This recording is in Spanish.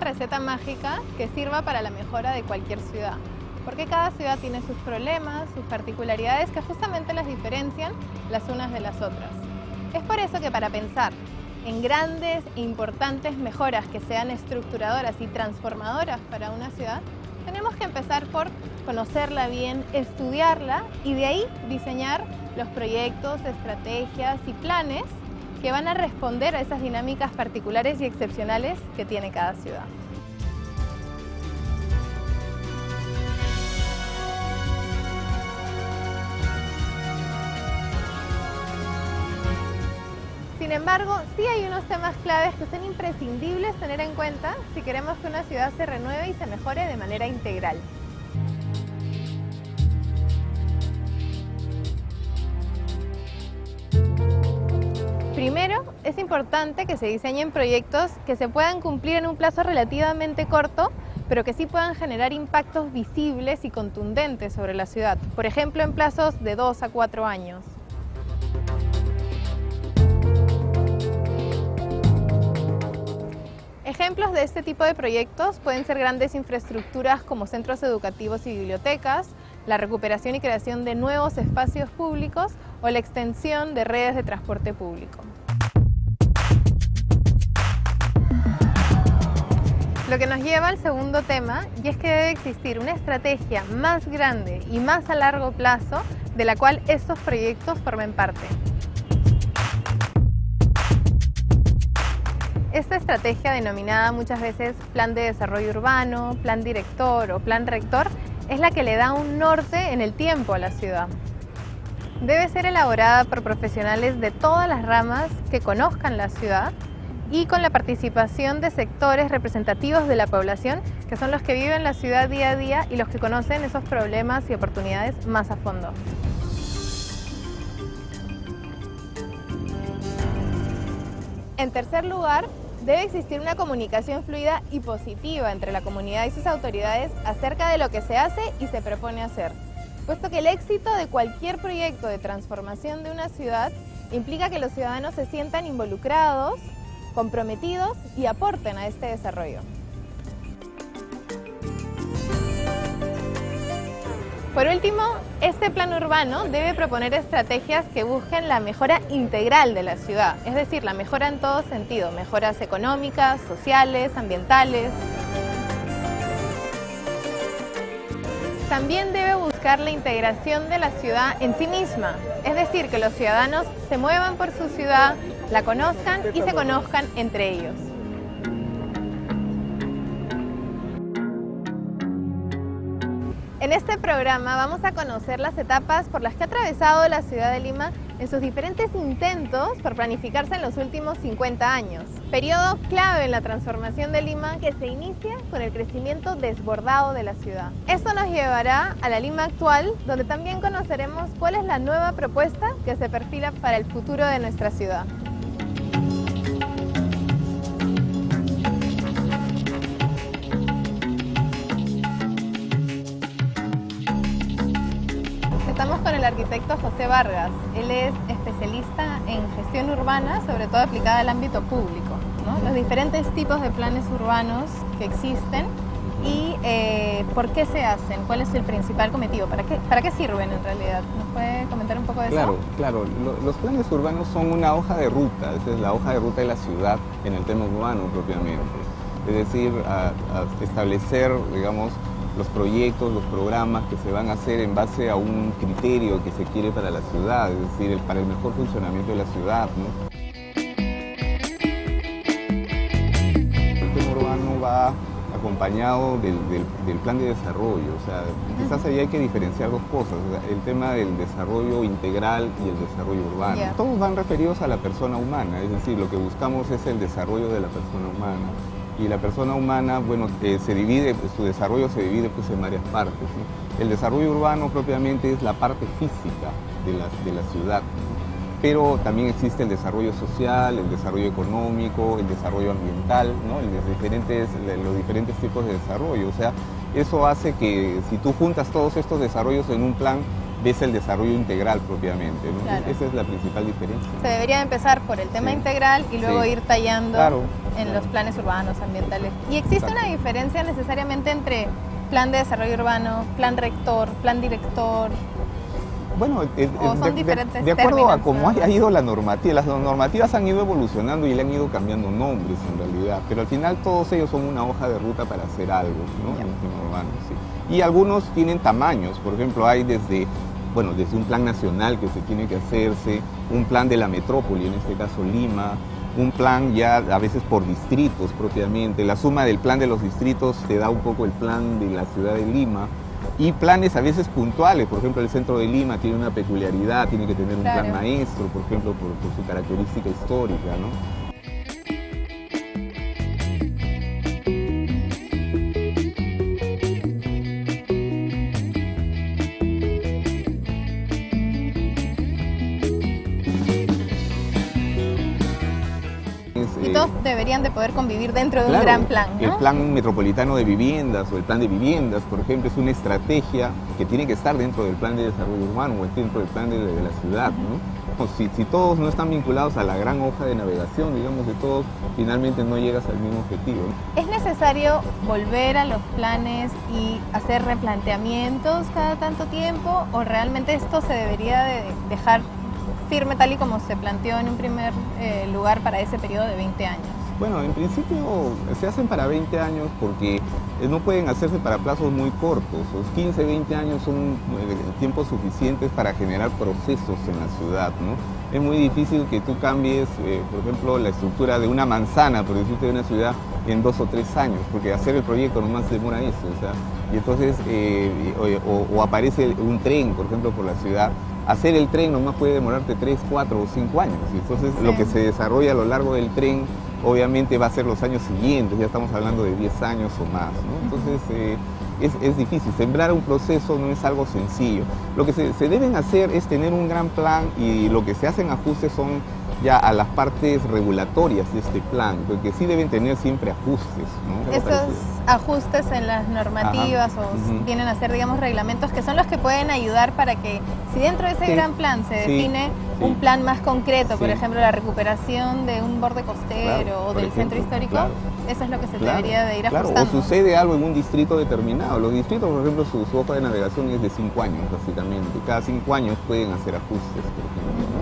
receta mágica que sirva para la mejora de cualquier ciudad, porque cada ciudad tiene sus problemas, sus particularidades que justamente las diferencian las unas de las otras. Es por eso que para pensar en grandes e importantes mejoras que sean estructuradoras y transformadoras para una ciudad, tenemos que empezar por conocerla bien, estudiarla y de ahí diseñar los proyectos, estrategias y planes que van a responder a esas dinámicas particulares y excepcionales que tiene cada ciudad. Sin embargo, sí hay unos temas claves que son imprescindibles tener en cuenta si queremos que una ciudad se renueve y se mejore de manera integral. Primero, es importante que se diseñen proyectos que se puedan cumplir en un plazo relativamente corto, pero que sí puedan generar impactos visibles y contundentes sobre la ciudad, por ejemplo en plazos de 2 a 4 años. Ejemplos de este tipo de proyectos pueden ser grandes infraestructuras como centros educativos y bibliotecas, la recuperación y creación de nuevos espacios públicos o la extensión de redes de transporte público. Lo que nos lleva al segundo tema, y es que debe existir una estrategia más grande y más a largo plazo de la cual estos proyectos formen parte. Esta estrategia, denominada muchas veces Plan de Desarrollo Urbano, Plan Director o Plan Rector, es la que le da un norte en el tiempo a la ciudad. Debe ser elaborada por profesionales de todas las ramas que conozcan la ciudad y con la participación de sectores representativos de la población, que son los que viven la ciudad día a día y los que conocen esos problemas y oportunidades más a fondo. En tercer lugar, debe existir una comunicación fluida y positiva entre la comunidad y sus autoridades acerca de lo que se hace y se propone hacer, puesto que el éxito de cualquier proyecto de transformación de una ciudad implica que los ciudadanos se sientan involucrados, comprometidos y aporten a este desarrollo. Por último, este plan urbano debe proponer estrategias que busquen la mejora integral de la ciudad, es decir, la mejora en todo sentido, mejoras económicas, sociales, ambientales. También debe buscar la integración de la ciudad en sí misma, es decir, que los ciudadanos se muevan por su ciudad, la conozcan y se conozcan entre ellos. En este programa vamos a conocer las etapas por las que ha atravesado la ciudad de Lima en sus diferentes intentos por planificarse en los últimos 50 años. Periodo clave en la transformación de Lima que se inicia con el crecimiento desbordado de la ciudad. Esto nos llevará a la Lima actual, donde también conoceremos cuál es la nueva propuesta que se perfila para el futuro de nuestra ciudad. Estamos con el arquitecto José Vargas. Él es especialista en gestión urbana, sobre todo aplicada al ámbito público, ¿no? Los diferentes tipos de planes urbanos que existen y por qué se hacen, cuál es el principal cometido, para qué sirven en realidad. ¿Nos puede comentar un poco de eso? Claro. Los planes urbanos son una hoja de ruta, esa es la hoja de ruta de la ciudad en el tema urbano propiamente. Es decir, a establecer, digamos, los proyectos, los programas que se van a hacer en base a un criterio que se quiere para la ciudad, es decir, para el mejor funcionamiento de la ciudad, ¿no? El tema urbano va acompañado del plan de desarrollo, o sea, quizás ahí hay que diferenciar dos cosas, o sea, el tema del desarrollo integral y el desarrollo urbano. Todos van referidos a la persona humana, es decir, lo que buscamos es el desarrollo de la persona humana. Y la persona humana, bueno, su desarrollo se divide pues, en varias partes, ¿no? El desarrollo urbano propiamente es la parte física de la ciudad, ¿no? Pero también existe el desarrollo social, el desarrollo económico, el desarrollo ambiental, ¿no? Los diferentes tipos de desarrollo. O sea, eso hace que si tú juntas todos estos desarrollos en un plan, ves el desarrollo integral propiamente, ¿no? Claro. Esa es la principal diferencia. Se debería empezar por el tema integral y luego ir tallando en los planes urbanos, ambientales. ¿Y existe una diferencia necesariamente entre plan de desarrollo urbano, plan rector, plan director? Bueno, ¿O son diferentes de acuerdo a términos, cómo no? ha ido la normativa, las normativas han ido evolucionando y le han ido cambiando nombres en realidad, pero al final todos ellos son una hoja de ruta para hacer algo, ¿no? En el tema urbano, sí. Y algunos tienen tamaños, por ejemplo, hay desde un plan nacional que se tiene que hacerse, un plan de la metrópoli, en este caso Lima, un plan ya a veces por distritos propiamente, la suma del plan de los distritos te da un poco el plan de la ciudad de Lima, y planes a veces puntuales, por ejemplo el centro de Lima tiene una peculiaridad, tiene que tener un Claro. plan maestro, por ejemplo por su característica histórica, ¿no? Y todos deberían de poder convivir dentro de un Claro, gran plan, el ¿no? plan metropolitano de viviendas o el plan de viviendas, por ejemplo, es una estrategia que tiene que estar dentro del plan de desarrollo urbano o dentro del plan de la ciudad, ¿no? Si todos no están vinculados a la gran hoja de navegación, digamos, de todos, finalmente no llegas al mismo objetivo, ¿no? ¿Es necesario volver a los planes y hacer replanteamientos cada tanto tiempo o realmente esto se debería de dejar firme tal y como se planteó en un primer lugar para ese periodo de 20 años? Bueno, en principio se hacen para 20 años porque no pueden hacerse para plazos muy cortos. Los 15, 20 años son tiempos suficientes para generar procesos en la ciudad, ¿no? Es muy difícil que tú cambies, por ejemplo, la estructura de una manzana, por decirte, de una ciudad en 2 o 3 años, porque hacer el proyecto nomás demora eso, o sea, y entonces, o aparece un tren, por ejemplo, por la ciudad. Hacer el tren nomás puede demorarte 3, 4 o 5 años. Y entonces Sí. lo que se desarrolla a lo largo del tren obviamente va a ser los años siguientes, ya estamos hablando de 10 años o más, ¿no? Entonces es difícil, sembrar un proceso no es algo sencillo. Lo que se deben hacer es tener un gran plan y lo que se hacen ajustes son ya a las partes regulatorias de este plan, porque sí deben tener siempre ajustes, ¿no? Esos ajustes en las normativas vienen a ser, digamos, reglamentos que son los que pueden ayudar para que, si dentro de ese gran plan se define un plan más concreto, por ejemplo, la recuperación de un borde costero o del centro histórico, eso es lo que se debería de ir ajustando. O sucede algo en un distrito determinado. Los distritos, por ejemplo, su hoja de navegación es de 5 años, básicamente. Cada 5 años pueden hacer ajustes, por ejemplo.